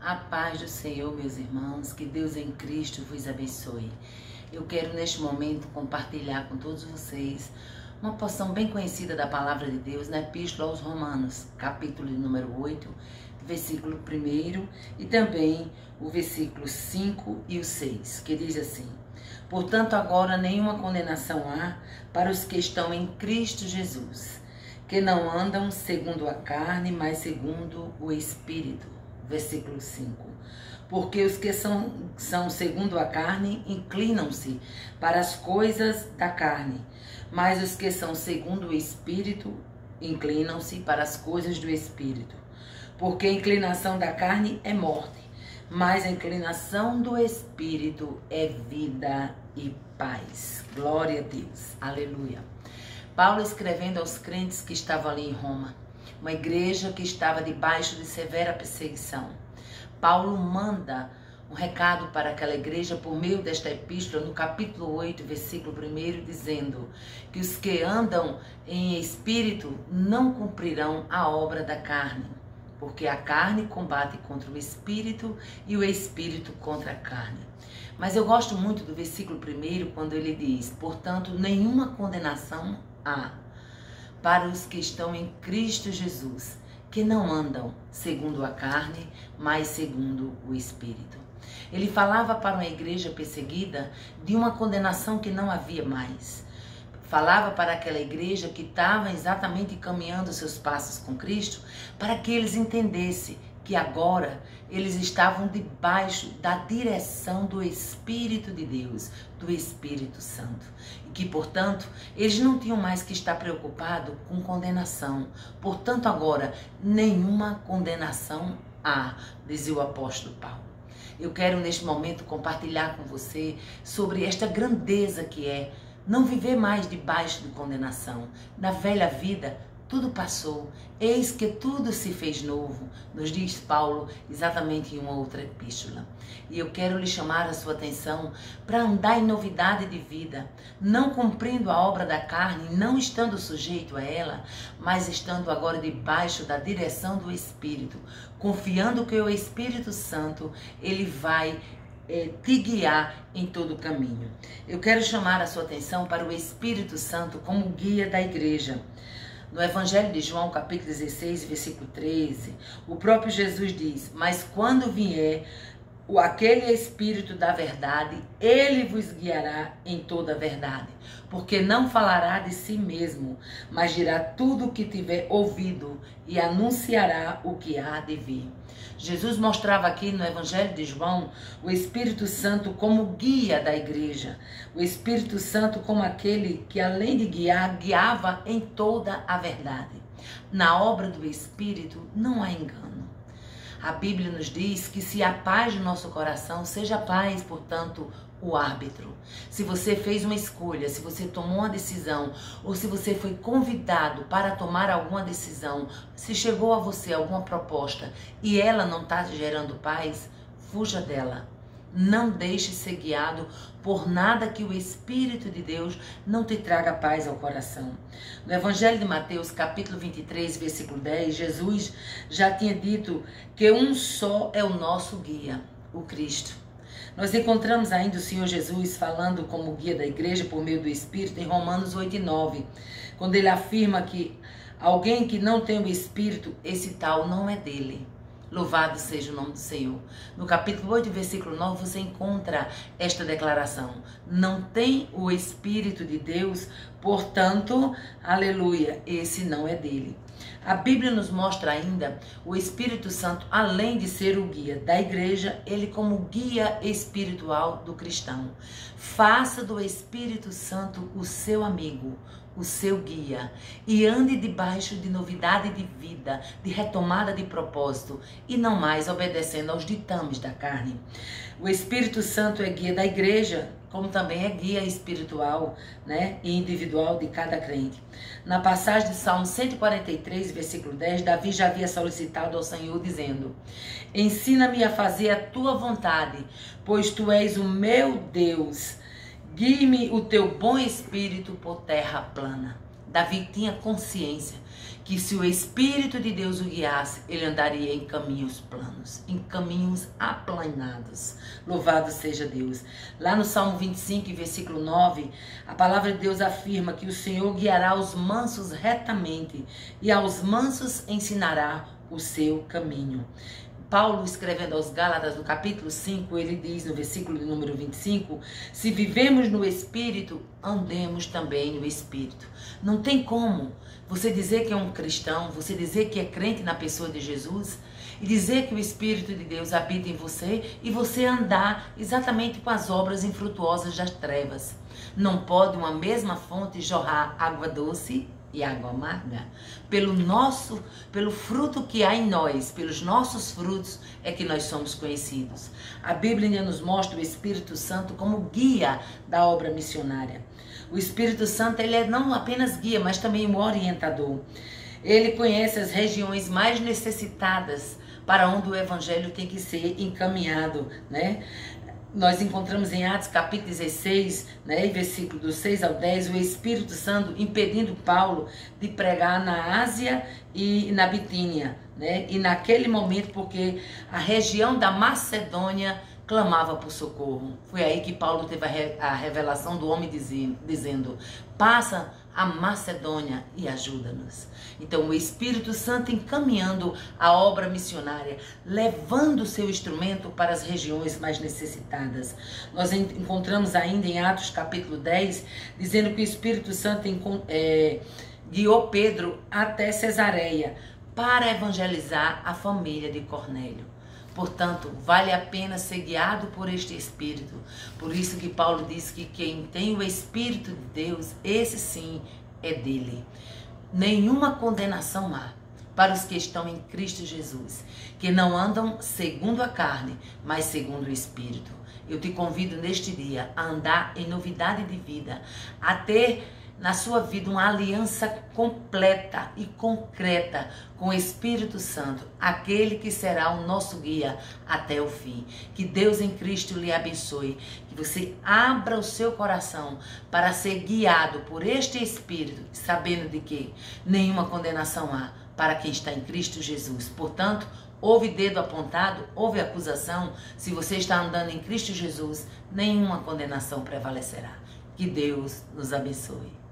A paz do Senhor, meus irmãos, que Deus em Cristo vos abençoe. Eu quero neste momento compartilhar com todos vocês uma porção bem conhecida da palavra de Deus na Epístola aos Romanos, capítulo número 8, versículo 1 e também o versículo 5 e o 6, que diz assim: Portanto, agora nenhuma condenação há para os que estão em Cristo Jesus, que não andam segundo a carne, mas segundo o Espírito. Versículo 5. Porque os que são segundo a carne inclinam-se para as coisas da carne, mas os que são segundo o Espírito inclinam-se para as coisas do Espírito. Porque a inclinação da carne é morte, mas a inclinação do Espírito é vida e paz. Glória a Deus. Aleluia. Paulo escrevendo aos crentes que estavam ali em Roma, uma igreja que estava debaixo de severa perseguição. Paulo manda um recado para aquela igreja por meio desta epístola, no capítulo 8, versículo 1, dizendo que os que andam em espírito não cumprirão a obra da carne, porque a carne combate contra o espírito e o espírito contra a carne. Mas eu gosto muito do versículo 1, quando ele diz: portanto, nenhuma condenação há para os que estão em Cristo Jesus, que não andam segundo a carne, mas segundo o Espírito. Ele falava para uma igreja perseguida de uma condenação que não havia mais. Falava para aquela igreja que estava exatamente caminhando seus passos com Cristo, para que eles entendessem que agora eles estavam debaixo da direção do Espírito de Deus, do Espírito Santo. E que, portanto, eles não tinham mais que estar preocupados com condenação. Portanto, agora, nenhuma condenação há, dizia o apóstolo Paulo. Eu quero, neste momento, compartilhar com você sobre esta grandeza que é não viver mais debaixo de condenação. Na velha vida, tudo passou, eis que tudo se fez novo, nos diz Paulo exatamente em uma outra epístola. E eu quero lhe chamar a sua atenção para andar em novidade de vida, não cumprindo a obra da carne, não estando sujeito a ela, mas estando agora debaixo da direção do Espírito, confiando que o Espírito Santo, ele vai te guiar em todo o caminho. Eu quero chamar a sua atenção para o Espírito Santo como guia da igreja. No Evangelho de João, capítulo 16, versículo 13, o próprio Jesus diz: mas quando vier aquele Espírito da verdade, ele vos guiará em toda a verdade, porque não falará de si mesmo, mas dirá tudo o que tiver ouvido e anunciará o que há de vir. Jesus mostrava aqui no Evangelho de João o Espírito Santo como guia da igreja. O Espírito Santo como aquele que, além de guiar, guiava em toda a verdade. Na obra do Espírito não há engano. A Bíblia nos diz que se há paz no nosso coração, seja paz, portanto, o árbitro. Se você fez uma escolha, se você tomou uma decisão, ou se você foi convidado para tomar alguma decisão, se chegou a você alguma proposta e ela não está gerando paz, fuja dela. Não deixe ser guiado por nada que o Espírito de Deus não te traga paz ao coração. No Evangelho de Mateus, capítulo 23, versículo 10, Jesus já tinha dito que um só é o nosso guia, o Cristo. Nós encontramos ainda o Senhor Jesus falando como guia da igreja por meio do Espírito em Romanos 8 e 9, quando ele afirma que alguém que não tem o Espírito, esse tal não é dele. Louvado seja o nome do Senhor. No capítulo 8, versículo 9, você encontra esta declaração: não tem o Espírito de Deus, portanto, aleluia, esse não é dele. A Bíblia nos mostra ainda o Espírito Santo, além de ser o guia da igreja, ele como guia espiritual do cristão. Faça do Espírito Santo o seu amigo, o seu guia, e ande debaixo de novidade de vida, de retomada de propósito, e não mais obedecendo aos ditames da carne. O Espírito Santo é guia da igreja, como também é guia espiritual, e individual de cada crente. Na passagem de Salmo 143, versículo 10, Davi já havia solicitado ao Senhor, dizendo: ensina-me a fazer a tua vontade, pois tu és o meu Deus. Guie-me o teu bom espírito por terra plana. Davi tinha consciência que se o Espírito de Deus o guiasse, ele andaria em caminhos planos, em caminhos aplanados. Louvado seja Deus. Lá no Salmo 25, versículo 9, a palavra de Deus afirma que o Senhor guiará os mansos retamente e aos mansos ensinará o seu caminho. Paulo, escrevendo aos Gálatas, no capítulo 5, ele diz no versículo de número 25, se vivemos no Espírito, andemos também no Espírito. Não tem como você dizer que é um cristão, você dizer que é crente na pessoa de Jesus e dizer que o Espírito de Deus habita em você e você andar exatamente com as obras infrutuosas das trevas. Não pode uma mesma fonte jorrar água doce e água amarga. Pelo fruto que há em nós, pelos nossos frutos é que nós somos conhecidos. A Bíblia nos mostra o Espírito Santo como guia da obra missionária. O Espírito Santo, ele é não apenas guia, mas também um orientador. Ele conhece as regiões mais necessitadas para onde o evangelho tem que ser encaminhado, né? Nós encontramos em Atos capítulo 16, né, versículo do 6 ao 10, o Espírito Santo impedindo Paulo de pregar na Ásia e na Bitínia, né? E naquele momento, porque a região da Macedônia clamava por socorro. Foi aí que Paulo teve a revelação do homem dizendo, passa a Macedônia e ajuda-nos. Então o Espírito Santo encaminhando a obra missionária, levando o seu instrumento para as regiões mais necessitadas. Nós encontramos ainda em Atos capítulo 10, dizendo que o Espírito Santo guiou Pedro até Cesareia para evangelizar a família de Cornélio. Portanto, vale a pena ser guiado por este Espírito. Por isso que Paulo diz que quem tem o Espírito de Deus, esse sim é dele. Nenhuma condenação há para os que estão em Cristo Jesus, que não andam segundo a carne, mas segundo o Espírito. Eu te convido neste dia a andar em novidade de vida, a ter na sua vida uma aliança completa e concreta com o Espírito Santo, aquele que será o nosso guia até o fim. Que Deus em Cristo lhe abençoe, que você abra o seu coração para ser guiado por este Espírito, sabendo de que nenhuma condenação há para quem está em Cristo Jesus. Portanto, houve dedo apontado, houve acusação, se você está andando em Cristo Jesus, nenhuma condenação prevalecerá. Que Deus nos abençoe.